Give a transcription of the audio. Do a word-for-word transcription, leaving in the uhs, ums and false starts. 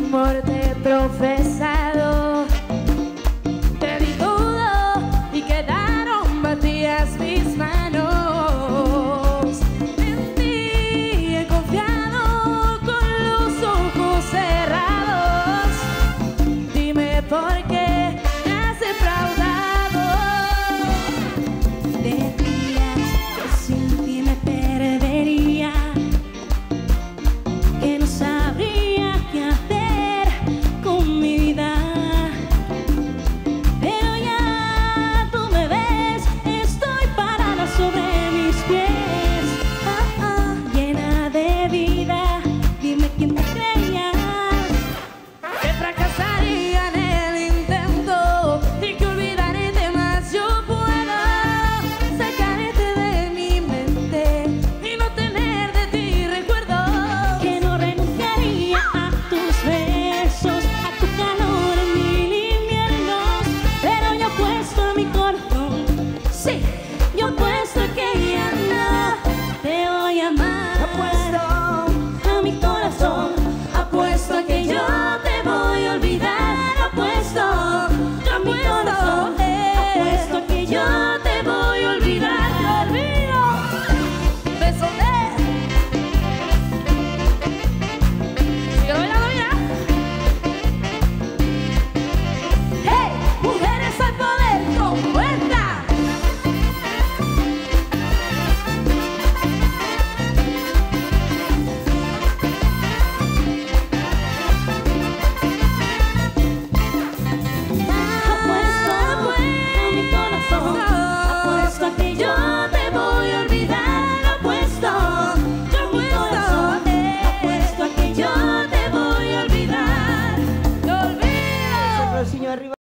amor te he profesado. Te di todo y quedaron vacías mis manos. En ti he confiado con los ojos cerrados. Dime por qué me has defraudado. Decías que sin ti me perdería, que no sabría qué hacer con mi vida. Pero ya tú me ves, estoy parada sobre mis pies, ah, ah, llena de vida. Dime quién te creía que fracasaría en el intento y que olvidaré más. Yo puedo sacarte de mi mente y no tener de ti recuerdo. Que no renunciaría a tus besos, a tu calor en mil inviernos. Pero yo apuesto a mi corazón, sí, yo apuesto que ya no te voy a amar. Apuesto a mi corazón, apuesto a que yo te voy a olvidar. Apuesto a mi corazón, apuesto a que yo te voy a olvidar. Te olvido. Beso de. Sigue bailando ya. Hey, mujeres al poder con fuerza. Apuesto a mi corazón, apuesto a que yo te voy a olvidar. Apuesto a mi corazón, apuesto a que yo te voy a olvidar. Te olvido.